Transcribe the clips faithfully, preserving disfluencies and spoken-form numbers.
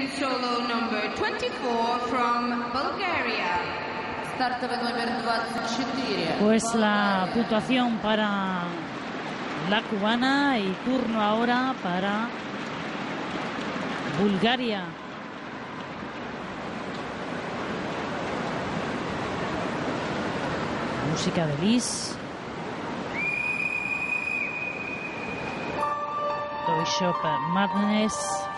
Solo number twenty-four from Bulgaria. Стартовый номер двадцать четыре. Pues la puntuación para la cubana y turno ahora para Bulgaria. Música de Liz. Toy Shop Madness.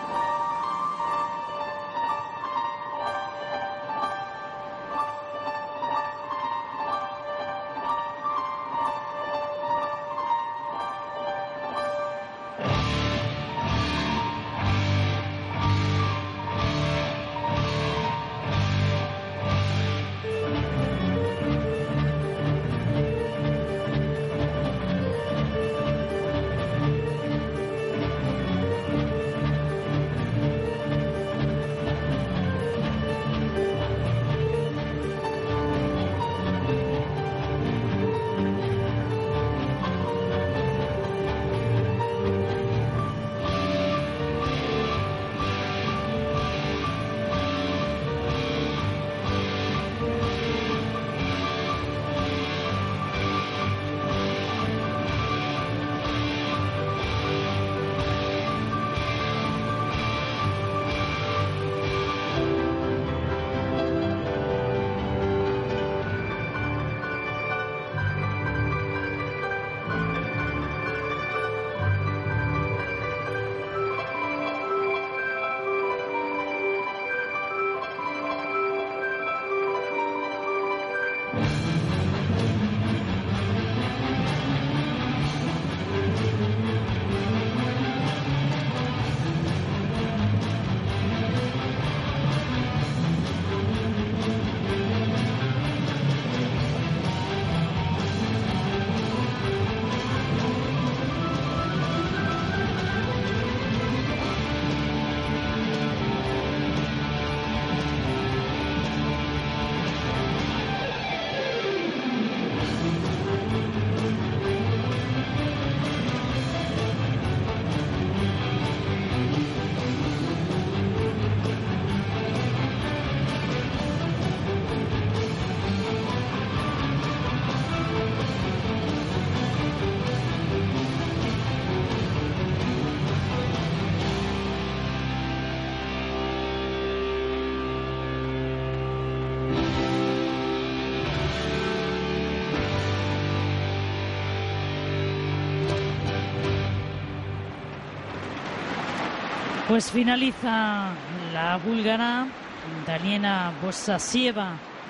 Pues finaliza la búlgara Daniela Bosasieva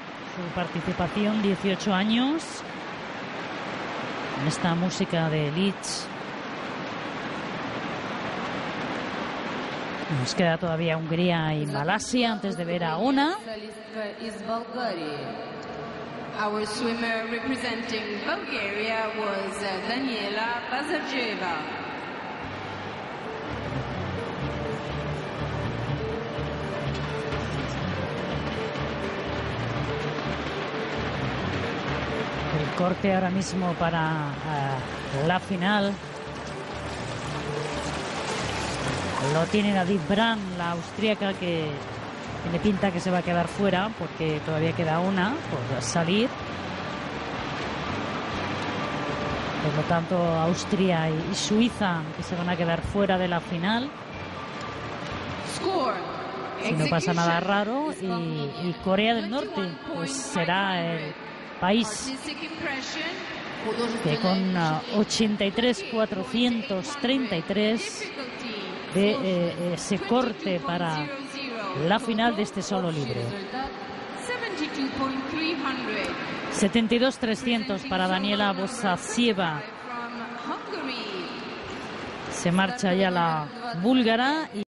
su participación, dieciocho años, en esta música de Liz. Nos queda todavía Hungría y Malasia antes de ver a Ona. Our swimmer representing Bulgaria was uh, Daniela Bosasieva. El corte ahora mismo para uh, la final lo tiene David Brand, la austríaca, que tiene pinta que se va a quedar fuera porque todavía queda una por salir. Por lo tanto, Austria y, y Suiza que se van a quedar fuera de la final. Si no pasa nada raro. Y, y Corea del Norte pues será el país que con uh, ochenta y tres mil cuatrocientos treinta y tres de eh, ese corte para la final de este solo libre. setenta y dos mil trescientos para Daniela Bosasieva. Se marcha ya la búlgara. Y